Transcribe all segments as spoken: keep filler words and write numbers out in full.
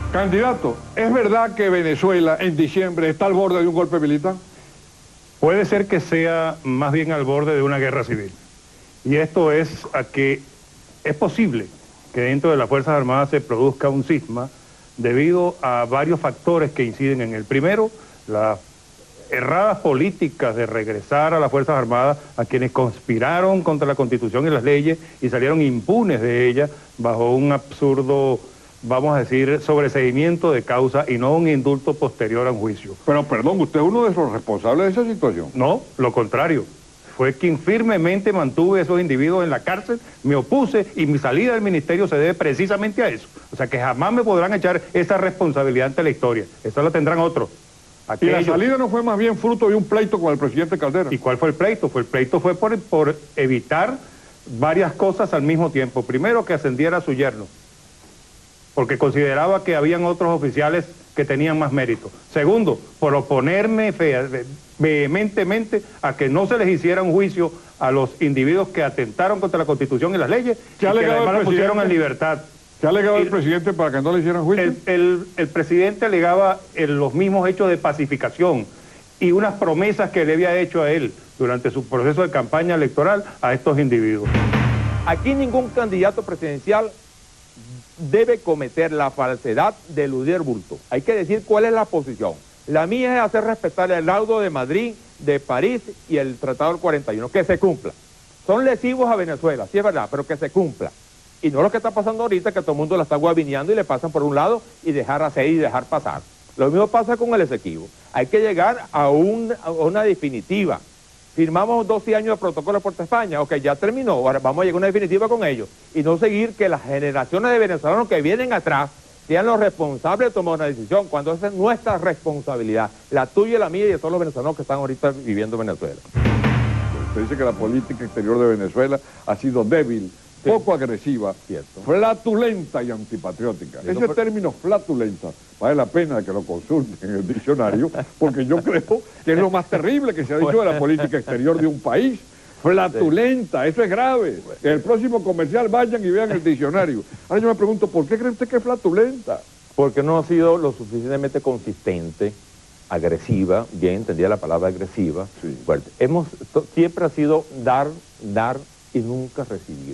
Candidato, ¿es verdad que Venezuela en diciembre está al borde de un golpe militar? Puede ser que sea más bien al borde de una guerra civil. Y esto es a que es posible que dentro de las Fuerzas Armadas se produzca un cisma debido a varios factores que inciden en él. Primero, las erradas políticas de regresar a las Fuerzas Armadas a quienes conspiraron contra la Constitución y las leyes y salieron impunes de ellas bajo un absurdo, vamos a decir, sobreseimiento de causa y no un indulto posterior a un juicio. Pero perdón, ¿usted es uno de los responsables de esa situación? No, lo contrario. Fue quien firmemente mantuvo a esos individuos en la cárcel, me opuse y mi salida del ministerio se debe precisamente a eso. O sea que jamás me podrán echar esa responsabilidad ante la historia. Eso la tendrán otros. Aquellos. ¿Y la salida no fue más bien fruto de un pleito con el presidente Caldera? ¿Y cuál fue el pleito? Fue el pleito fue por, por evitar varias cosas al mismo tiempo. Primero, que ascendiera a su yerno, porque consideraba que habían otros oficiales que tenían más mérito. Segundo, por oponerme fe vehementemente a que no se les hiciera un juicio a los individuos que atentaron contra la Constitución y las leyes y que además los pusieron en libertad. ¿Qué alegaba el, el presidente para que no le hicieran juicio? El, el, el presidente alegaba en los mismos hechos de pacificación y unas promesas que le había hecho a él durante su proceso de campaña electoral a estos individuos. Aquí ningún candidato presidencial debe cometer la falsedad de eludir bulto. Hay que decir cuál es la posición. La mía es hacer respetar el laudo de Madrid, de París y el Tratado del cuarenta y uno, que se cumpla. Son lesivos a Venezuela, sí es verdad, pero que se cumpla. Y no lo que está pasando ahorita, que todo el mundo la está guabineando y le pasan por un lado y dejar hacer y dejar pasar. Lo mismo pasa con el Esequibo. Hay que llegar a, un, a una definitiva. Firmamos doce años de protocolo de Puerto España, ok, ya terminó, ahora vamos a llegar a una definitiva con ellos. Y no seguir que las generaciones de venezolanos que vienen atrás sean los responsables de tomar una decisión, cuando esa es nuestra responsabilidad, la tuya y la mía y de todos los venezolanos que están ahorita viviendo en Venezuela. Usted dice que la política exterior de Venezuela ha sido débil, sí, poco agresiva, cierto, flatulenta y antipatriótica. Ese no, término flatulenta vale la pena que lo consulten en el diccionario, porque yo creo que es lo más terrible que se ha dicho de la política exterior de un país. Flatulenta, eso es grave. En el próximo comercial vayan y vean el diccionario. Ahora yo me pregunto, ¿por qué cree usted que es flatulenta? Porque no ha sido lo suficientemente consistente, agresiva, bien entendida la palabra agresiva, sí, fuerte. Hemos, siempre ha sido dar, dar y nunca recibir.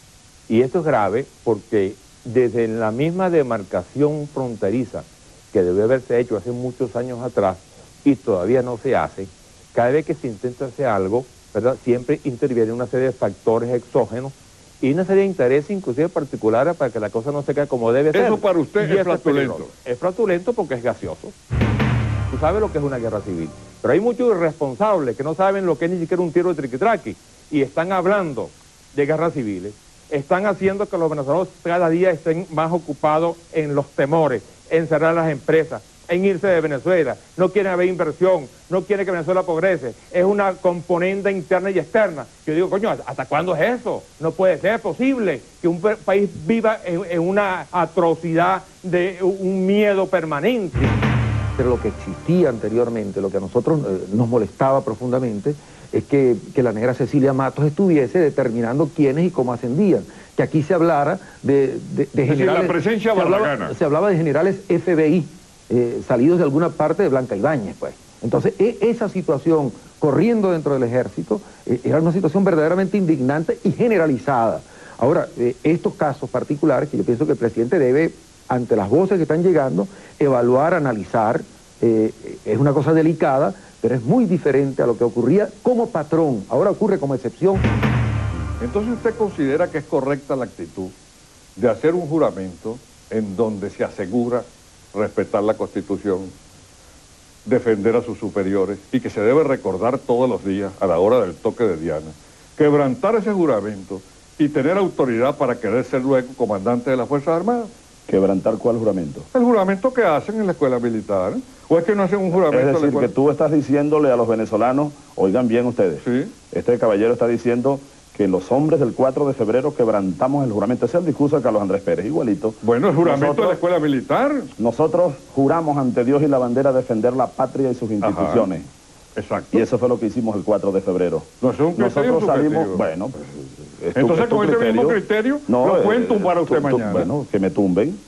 Y esto es grave porque desde la misma demarcación fronteriza que debe haberse hecho hace muchos años atrás y todavía no se hace, cada vez que se intenta hacer algo, ¿verdad?, siempre interviene una serie de factores exógenos y una serie de intereses inclusive particulares para que la cosa no se quede como debe ser. Eso para usted es flatulento. Es flatulento porque es gaseoso. Tú sabes lo que es una guerra civil. Pero hay muchos irresponsables que no saben lo que es ni siquiera un tiro de triquitraqui y están hablando de guerras civiles. Están haciendo que los venezolanos cada día estén más ocupados en los temores, en cerrar las empresas, en irse de Venezuela. No quieren haber inversión, no quieren que Venezuela progrese. Es una componente interna y externa. Yo digo, coño, ¿hasta cuándo es eso? No puede ser posible que un país viva en, en una atrocidad de un miedo permanente. Pero lo que existía anteriormente, lo que a nosotros eh, nos molestaba profundamente, es que, que la negra Cecilia Matos estuviese determinando quiénes y cómo ascendían. Que aquí se hablara de, de, de generales... la presencia se hablaba, se hablaba de generales F B I, eh, salidos de alguna parte de Blanca Ibáñez, pues. Entonces, e, esa situación corriendo dentro del ejército eh, era una situación verdaderamente indignante y generalizada. Ahora, eh, estos casos particulares, que yo pienso que el presidente debe, ante las voces que están llegando, evaluar, analizar, eh, es una cosa delicada, pero es muy diferente a lo que ocurría como patrón, ahora ocurre como excepción. Entonces usted considera que es correcta la actitud de hacer un juramento en donde se asegura respetar la Constitución, defender a sus superiores y que se debe recordar todos los días a la hora del toque de Diana, quebrantar ese juramento y tener autoridad para querer ser luego comandante de las Fuerzas Armadas? ¿Quebrantar cuál juramento? El juramento que hacen en la escuela militar. ¿O es que no hacen un juramento? Es decir, que tú estás diciéndole a los venezolanos, oigan bien ustedes, ¿sí? Este caballero está diciendo que los hombres del cuatro de febrero quebrantamos el juramento. Ese es el discurso de Carlos Andrés Pérez, igualito. Bueno, el juramento nosotros, de la escuela militar. Nosotros juramos ante Dios y la bandera defender la patria y sus instituciones. Ajá. Exacto. Y eso fue lo que hicimos el cuatro de febrero. No, es un criterio Nosotros salimos, subjetivo. Bueno, pues... Es tu, Entonces, es tu con criterio. ese mismo criterio, no, lo pueden eh, tumbar a usted tu, tu, mañana. Bueno, que me tumben.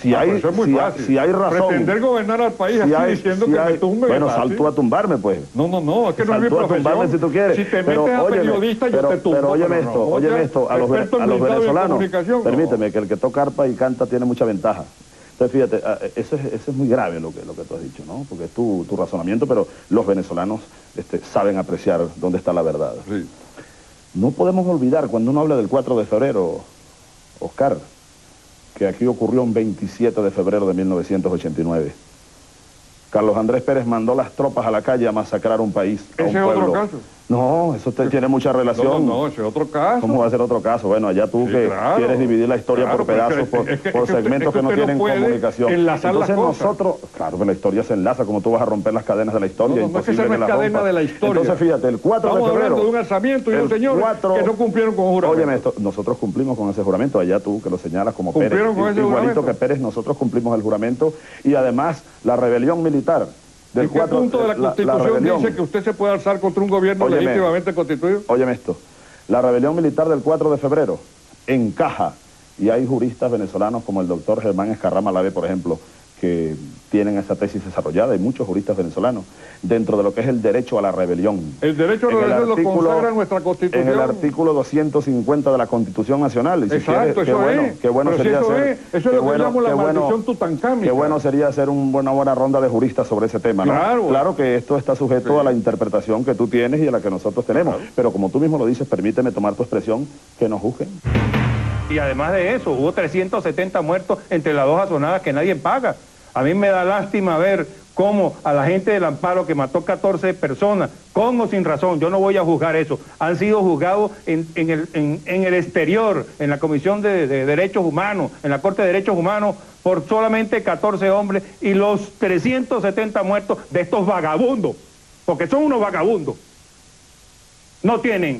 Si, Ah, hay, eso es muy si, fácil. si hay razón... Pretender gobernar al país si así hay- diciendo si que hay- me tumbe. Bueno, es fácil. sal tú a tumbarme, pues. No, no, no, es que no es mi Sal tú a profesión. tumbarme si tú quieres. Si te Pero, metes a óyeme, periodista, yo pero- te tumbo. Pero óyeme pero no, esto, no, óyeme ya, esto, a los, experto en a los blindado y en venezolanos, comunicación, no. permíteme, que el que toca arpa y canta tiene mucha ventaja. Entonces, fíjate, a- eso es, eso es muy grave lo que, lo que tú has dicho, ¿no? Porque es tu, tu razonamiento, pero los venezolanos este, saben apreciar dónde está la verdad. Sí. No podemos olvidar, cuando uno habla del cuatro de febrero, Oscar, que aquí ocurrió un veintisiete de febrero de mil novecientos ochenta y nueve. Carlos Andrés Pérez mandó las tropas a la calle a masacrar un país, a un ¿Ese es otro pueblo. caso? No, eso te, tiene mucha relación. No, no, no, ese es otro caso. ¿Cómo va a ser otro caso? Bueno, allá tú Sí, que claro. quieres dividir la historia Claro, por pero pedazos, es que- por, es que- por es que usted- segmentos es que que no usted no tienen puede comunicación. enlazar las Entonces cosas. nosotros, claro que la historia se enlaza, como tú vas a romper las cadenas de la historia. No, no, no es que imposible esa no es la cadena rompas. de la historia. Entonces fíjate, el cuatro Estamos de febrero... hablando de un alzamiento y el un señor cuatro que no cumplieron con un juramento. Óyeme esto, nosotros cumplimos con ese juramento, allá tú que lo señalas como Pérez. ¿Cumplieron con ese Igualito juramento? que Pérez, nosotros cumplimos el juramento y además la rebelión militar del ¿En qué cuatro, punto de la la- la Constitución rebelión. dice que usted se puede alzar contra un gobierno Óyeme. legítimamente constituido? Óyeme esto, la rebelión militar del cuatro de febrero encaja, y hay juristas venezolanos como el doctor Germán Escarrama Lave, por ejemplo, que tienen esa tesis desarrollada, hay muchos juristas venezolanos, dentro de lo que es el derecho a la rebelión. El derecho a la En el rebelión lo artículo- consagra nuestra Constitución. En el artículo doscientos cincuenta de la Constitución Nacional. Y si Exacto, quieres, qué eso bueno, es. Qué bueno Pero si sería eso hacer, es, eso es qué lo que bueno, llamo la qué bueno- maldición tutankámica. Qué bueno sería hacer un- una buena ronda de juristas sobre ese tema, ¿no? Claro. Claro que esto está sujeto Sí. a la interpretación que tú tienes y a la que nosotros tenemos. Claro. Pero como tú mismo lo dices, permíteme tomar tu expresión, que nos juzguen. Y además de eso, hubo trescientos setenta muertos entre las dos azonadas que nadie paga. A mí me da lástima ver cómo a la gente del Amparo que mató catorce personas, con o sin razón, yo no voy a juzgar eso, han sido juzgados en, en, el, en, en el exterior, en la Comisión de, de Derechos Humanos, en la Corte de Derechos Humanos, por solamente catorce hombres y los trescientos setenta muertos de estos vagabundos, porque son unos vagabundos, no tienen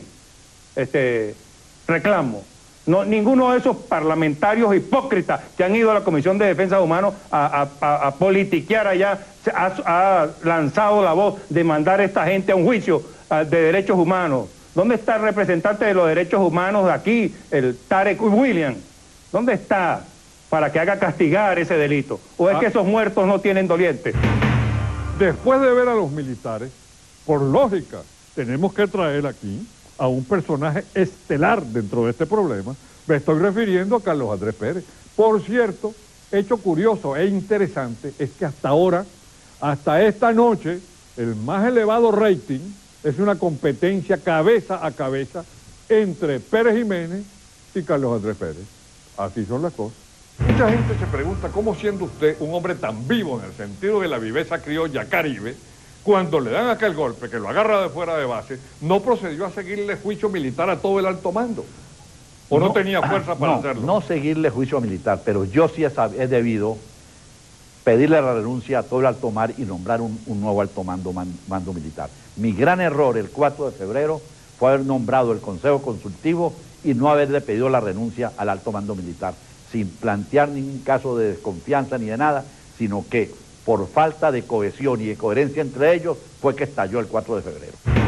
este reclamo. No, ninguno de esos parlamentarios hipócritas que han ido a la Comisión de Defensa de Humanos a, a, a, a politiquear allá se ha, ha lanzado la voz de mandar a esta gente a un juicio uh, de derechos humanos. ¿Dónde está el representante de los derechos humanos de aquí, el Tarek William? ¿Dónde está para que haga castigar ese delito? ¿O es Ah. que esos muertos no tienen dolientes? Después de ver a los militares, por lógica, tenemos que traer aquí a un personaje estelar dentro de este problema. Me estoy refiriendo a Carlos Andrés Pérez. Por cierto, hecho curioso e interesante es que hasta ahora, hasta esta noche, el más elevado rating es una competencia cabeza a cabeza entre Pérez Jiménez y Carlos Andrés Pérez. Así son las cosas. Mucha gente se pregunta cómo, siendo usted un hombre tan vivo en el sentido de la viveza criolla caribe, cuando le dan aquel golpe, que lo agarra de fuera de base, no procedió a seguirle juicio militar a todo el alto mando. ¿O no, tenía fuerza para no, hacerlo? No seguirle juicio militar, pero yo sí he, sab- he debido pedirle la renuncia a todo el alto mar y nombrar un, un nuevo alto mando, man- mando militar. Mi gran error el cuatro de febrero fue haber nombrado el Consejo Consultivo y no haberle pedido la renuncia al alto mando militar, sin plantear ningún caso de desconfianza ni de nada, sino que por falta de cohesión y de coherencia entre ellos fue que estalló el cuatro de febrero.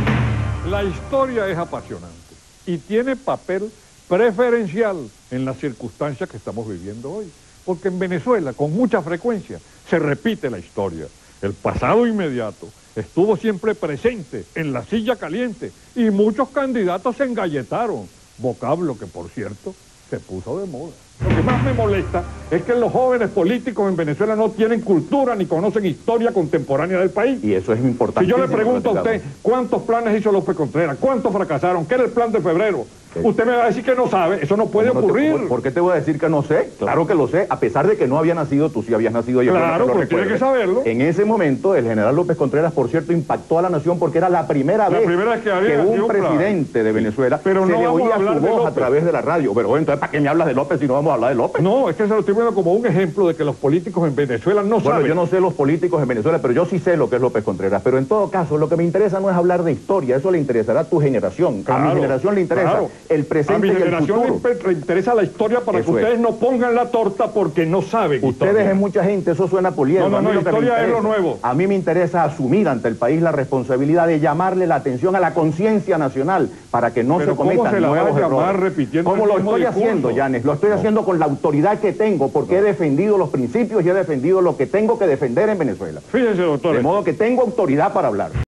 La historia es apasionante y tiene papel preferencial en las circunstancias que estamos viviendo hoy. Porque en Venezuela, con mucha frecuencia, se repite la historia. El pasado inmediato estuvo siempre presente en la silla caliente y muchos candidatos se engalletaron. Vocablo que, por cierto, se puso de moda. Lo que más me molesta es que los jóvenes políticos en Venezuela no tienen cultura ni conocen historia contemporánea del país. Y eso es importante. Si yo le pregunto a usted cuántos planes hizo López Contreras, cuántos fracasaron, qué era el plan de febrero, usted me va a decir que no sabe, eso no puede ¿Cómo no te- ocurrir. ¿Por, por qué te voy a decir que no sé? Claro que lo sé, a pesar de que no había nacido, tú sí habías nacido. y espero Claro, que lo porque tiene que recuerdes. saberlo. En ese momento, el general López Contreras, por cierto, impactó a la nación porque era la primera La vez primera vez que había un nacido un plan. presidente de Venezuela Pero se no le vamos a oía hablar su de voz a López. través de la radio. Pero bueno, entonces, ¿para qué me hablas de López si no vamos a hablar de López? No, es que se lo estoy viendo como un ejemplo de que los políticos en Venezuela no Bueno, saben. yo no sé los políticos en Venezuela, pero yo sí sé lo que es López Contreras. Pero en todo caso, lo que me interesa no es hablar de historia, eso le interesará a tu generación. A Claro, mi generación le interesa claro. el A presente mi y el generación le, futuro. imp- le interesa la historia para Eso que ustedes es. no pongan la torta porque no saben Ustedes historia. es mucha gente, eso suena poliedro. No, no, A mí no, lo que me historia es lo interesa- nuevo. A mí me interesa asumir ante el país la responsabilidad de llamarle la atención a la conciencia nacional para que no Pero se ¿cómo cometan se la va a nuevos llamar errores. repitiendo Como el lo mismo estoy discurso? haciendo, Yanes, lo estoy haciendo con la autoridad que tengo porque he defendido los principios y he defendido lo que tengo que defender en Venezuela. Fíjense, doctor. De modo que tengo autoridad para hablar.